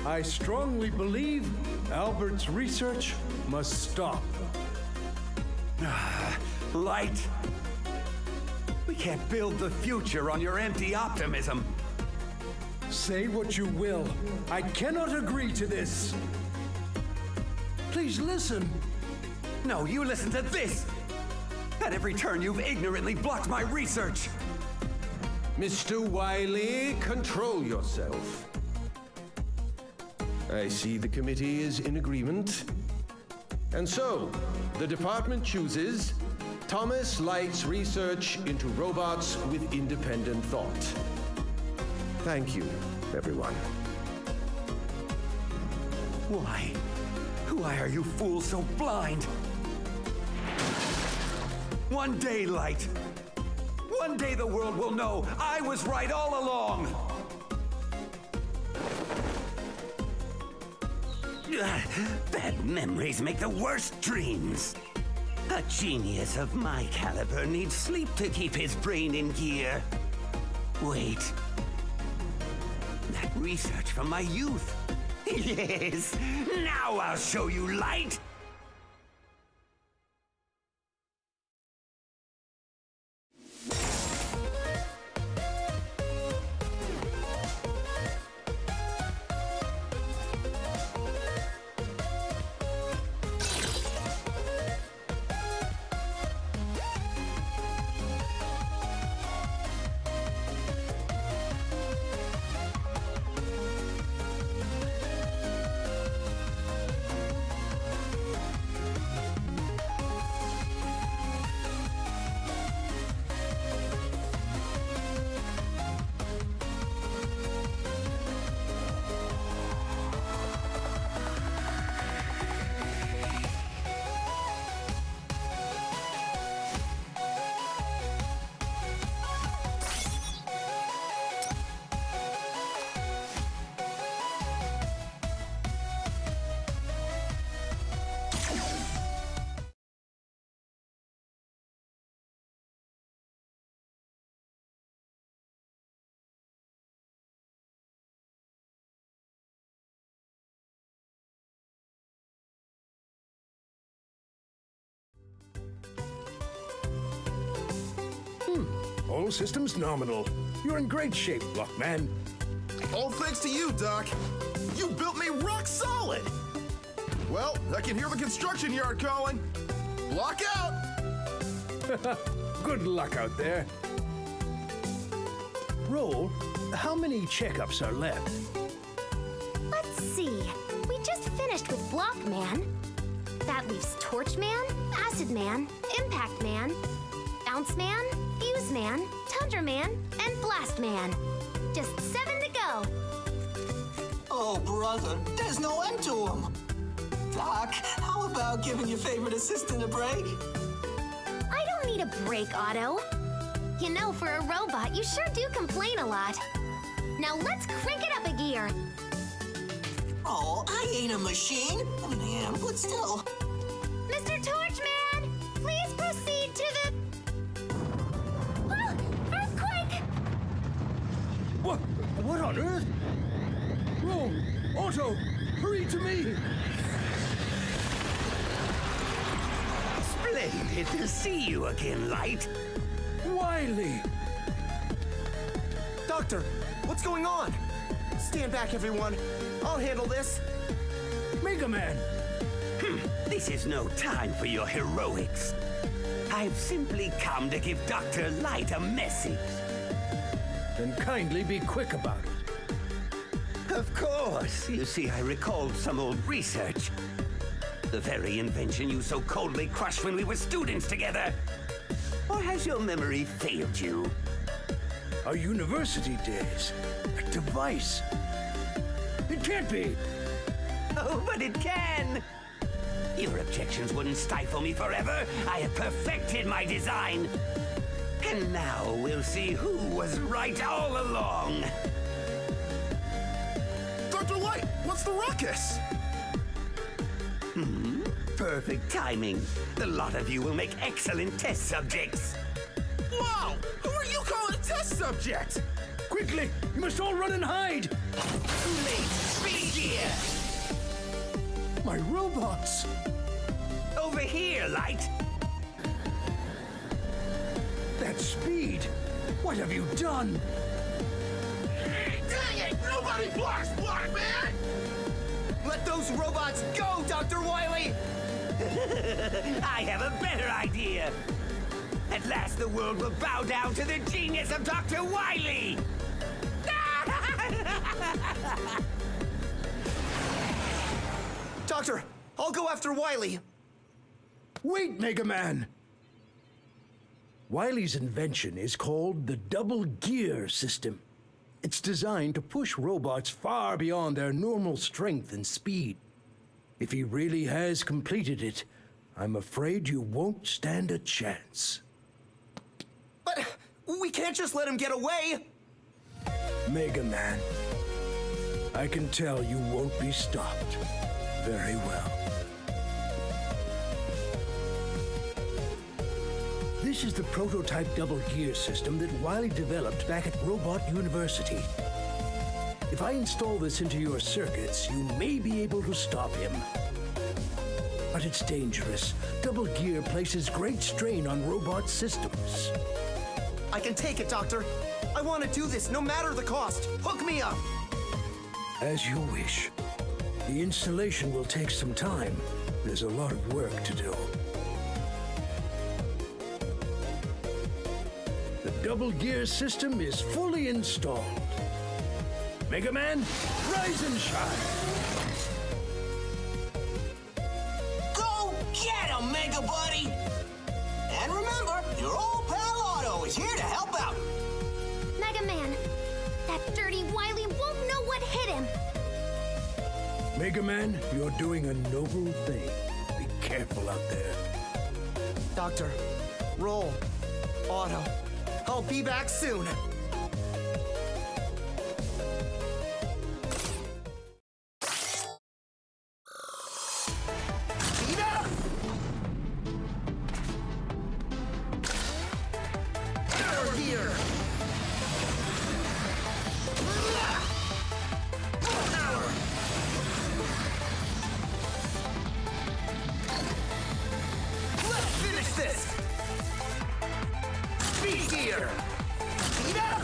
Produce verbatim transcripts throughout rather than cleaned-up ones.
I strongly believe Albert's research must stop. Light! We can't build the future on your empty optimism. Say what you will. I cannot agree to this. Please listen. No, you listen to this! At every turn, you've ignorantly blocked my research! Mister Wily, control yourself. I see the committee is in agreement. And so, the department chooses Thomas Light's research into robots with independent thought. Thank you, everyone. Why? Why are you fools so blind? One day, Light. One day the world will know I was right all along. Bad memories make the worst dreams. A genius of my caliber needs sleep to keep his brain in gear. Wait. That research from my youth. Yes, now I'll show you, Light. All systems nominal. You're in great shape, Blockman. All thanks to you, Doc. You built me rock solid. Well, I can hear the construction yard calling. Block out! Good luck out there. Roll, how many checkups are left? Let's see. We just finished with Blockman. That leaves Torchman, Acid Man, Impact Man, Bounce Man, Fuse Man, Tundra Man, and Blast Man. Just seven to go. Oh, brother, there's no end to them. Doc, how about giving your favorite assistant a break? I don't need a break, Otto. You know, for a robot, you sure do complain a lot. Now let's crank it up a gear. Oh, I ain't a machine. I mean, I am, but still. Mister Torchman, please proceed to the... Oh, earthquake! What? What on earth? Roll, Otto, hurry to me! Splendid to see you again, Light. Wily! Doctor, what's going on? Stand back, everyone. I'll handle this. Mega Man! Hm, this is no time for your heroics. I've simply come to give Doctor Light a message. Then kindly be quick about it. Of course. You see, I recalled some old research. The very invention you so coldly crushed when we were students together. Or has your memory failed you? Our university days. A device. It can't be. Oh, but it can. Your objections wouldn't stifle me forever. I have perfected my design. And now we'll see who was right all along. Doctor Light, what's the ruckus? Hmm, perfect timing. The lot of you will make excellent test subjects. Wow! Who are you calling a test subject? Quickly! You must all run and hide! Too late! Speed gear! My robots! Over here, Light! That speed! What have you done? Dang it! Nobody blocks Block Man! Let those robots go, Doctor Wily! I have a better idea! At last the world will bow down to the genius of Doctor Wily! Doctor, I'll go after Wily. Wait, Mega Man! Wily's invention is called the double gear system. It's designed to push robots far beyond their normal strength and speed. If he really has completed it, I'm afraid you won't stand a chance. But we can't just let him get away. Mega Man, I can tell you won't be stopped. Very well. This is the prototype double gear system that Wily developed back at Robot University. If I install this into your circuits, you may be able to stop him. But it's dangerous. Double gear places great strain on robot systems. I can take it, Doctor. I want to do this no matter the cost. Hook me up. As you wish. The installation will take some time. There's a lot of work to do. The double gear system is fully installed. Mega Man, rise and shine! Go get him, Mega Buddy! And remember, your old pal Otto is here to help out. Mega Man, that dirty Wily won't know what hit him. Mega Man, you're doing a noble thing. Be careful out there. Doctor, roll. Otto, I'll be back soon. Finish this! Speed gear! Speed up!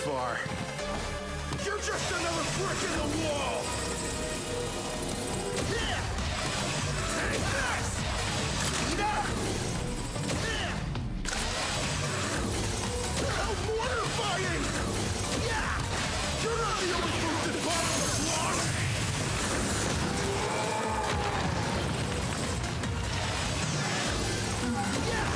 far. You're just another brick in the wall! Yeah! Take this! Yeah! Hell, mortar fighting! Yeah! You're not the only food that bottom the block! Yeah!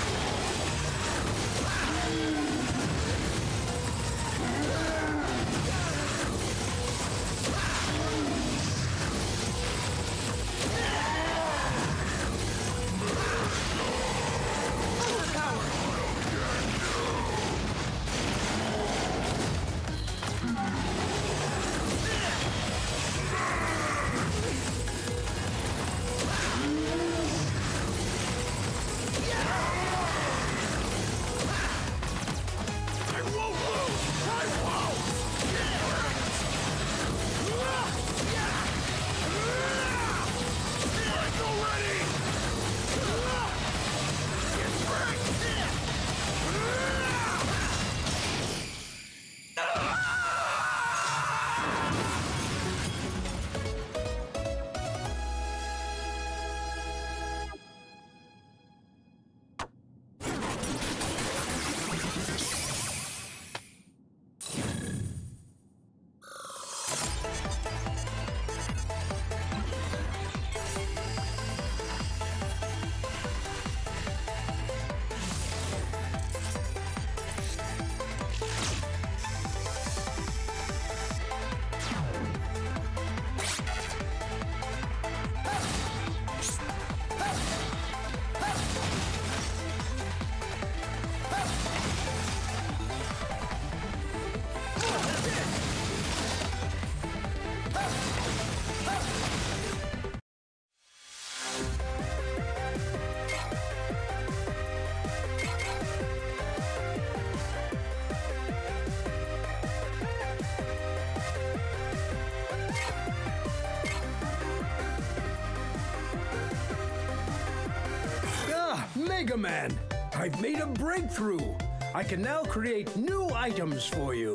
Mega Man! I've made a breakthrough! I can now create new items for you.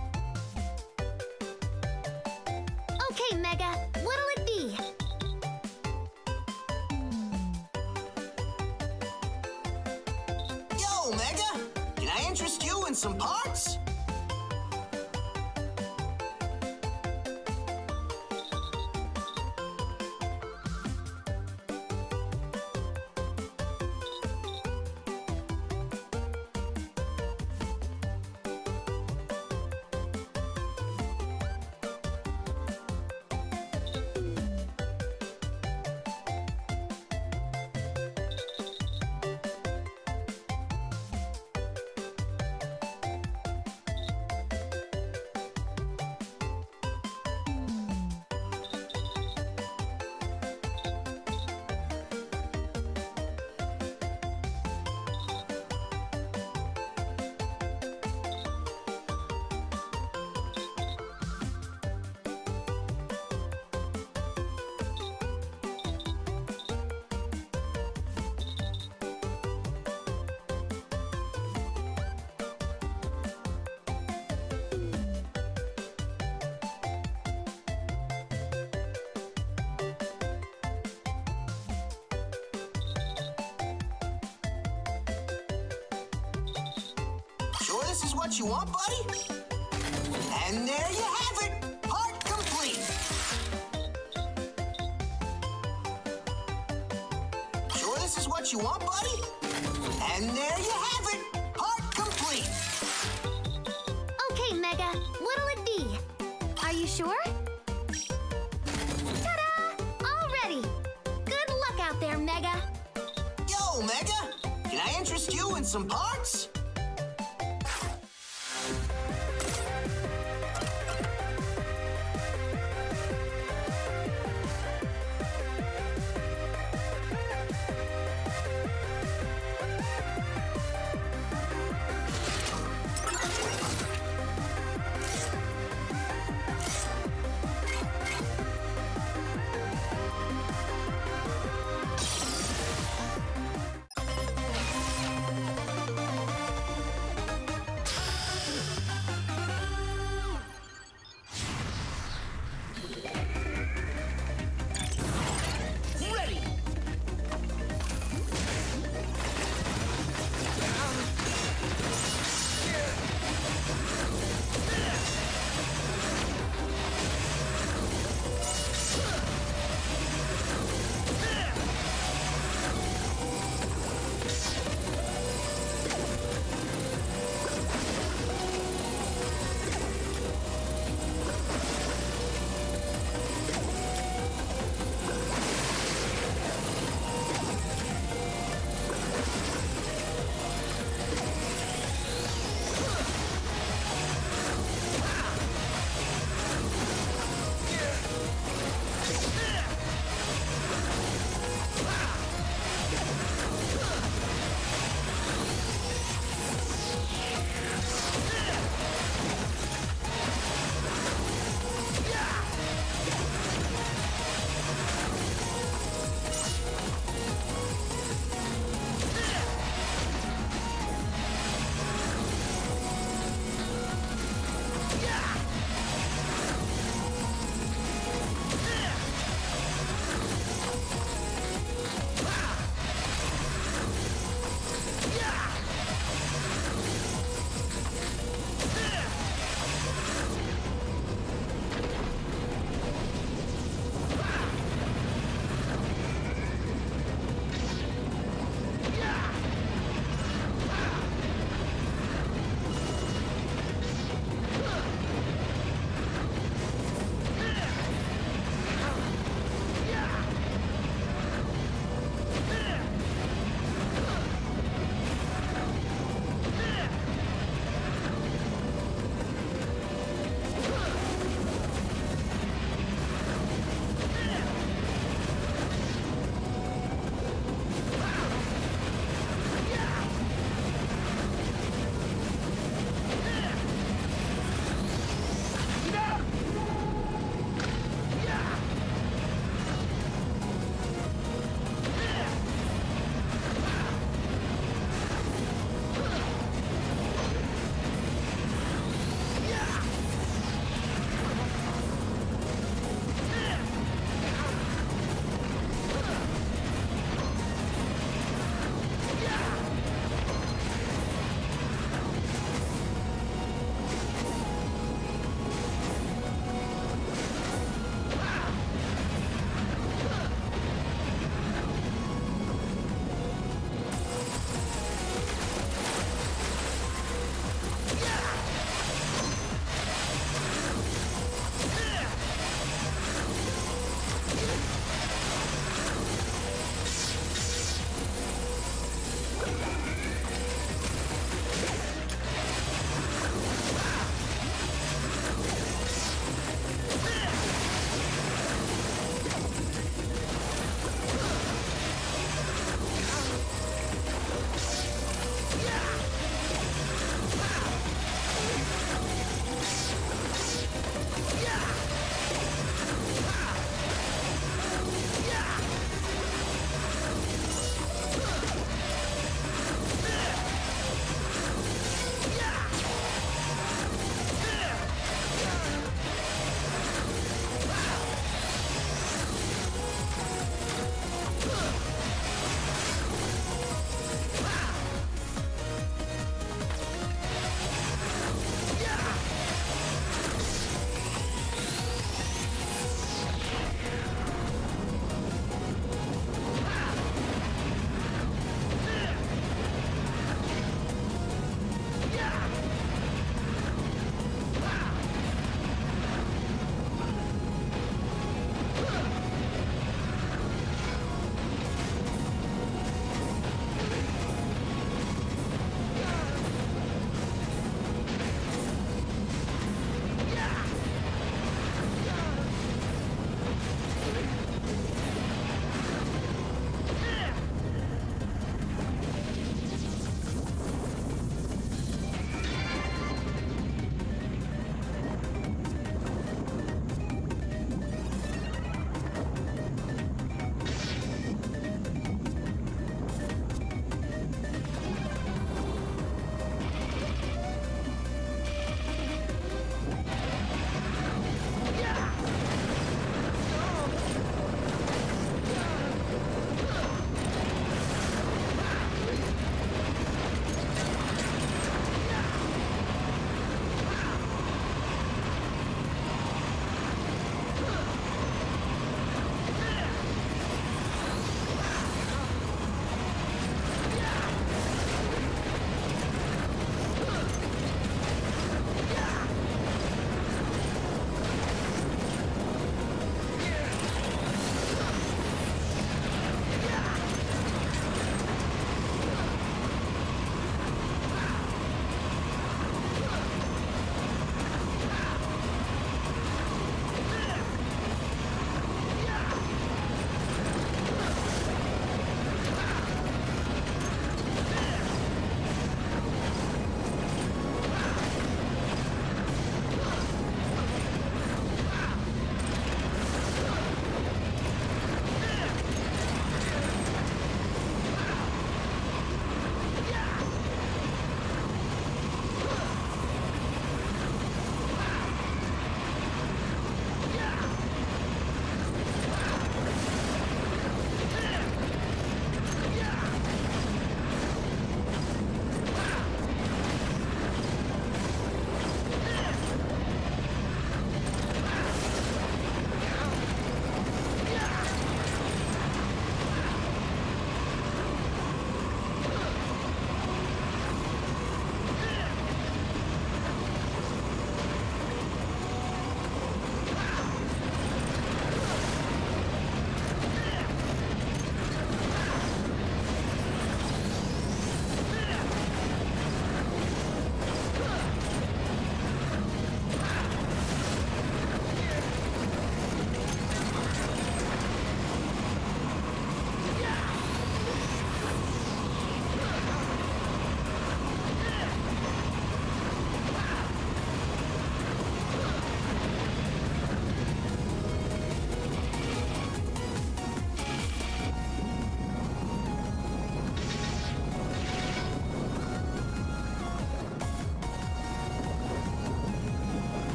Okay, Mega, what'll it be? Yo, Mega! Can I interest you in some parts? Sure this is what you want, buddy? And there you have it! Part complete! Sure this is what you want, buddy? And there you have it! Part complete! Okay, Mega, what'll it be? Are you sure? Ta-da! All ready! Good luck out there, Mega! Yo, Mega! Can I interest you in some parts?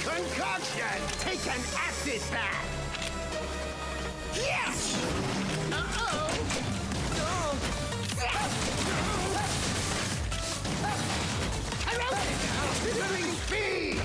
concoction! Take an acid bath! Yes! Uh-oh! Oh! Living speed!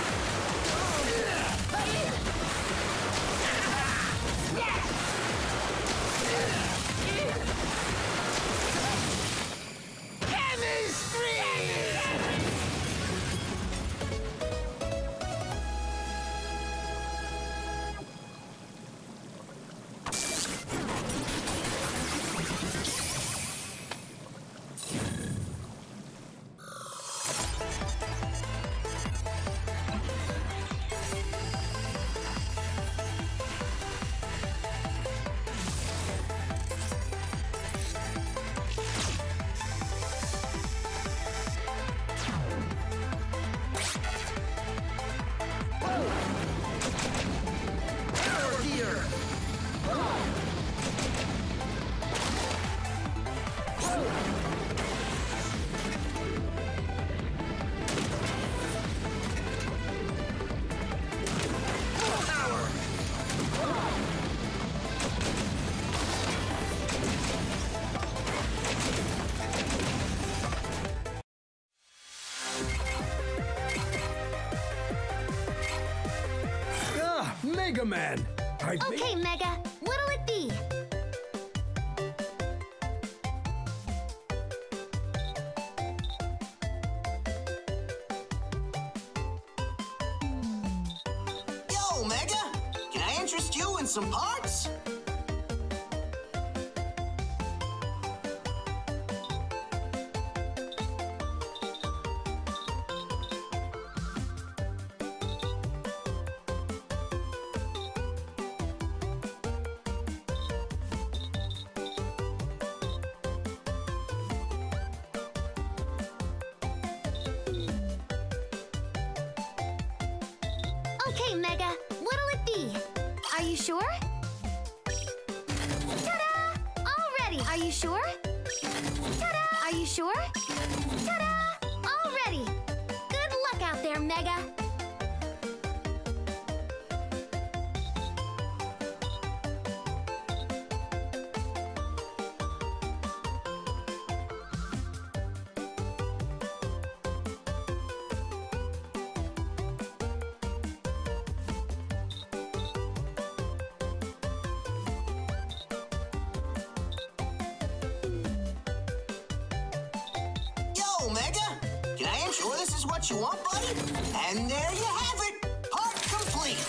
Mega Man! I've Okay, made... Mega. What'll it be? Yo, Mega! Can I interest you in some parts? Okay, Mega. What'll it be? Are you sure? Ta-da! All ready. Are you sure? Ta-da! Are you sure? Ta-da! All ready. Good luck out there, Mega. Yo, Mega! Can I ensure this is what you want, buddy? And there you have it! Part complete!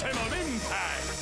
Maximum impact!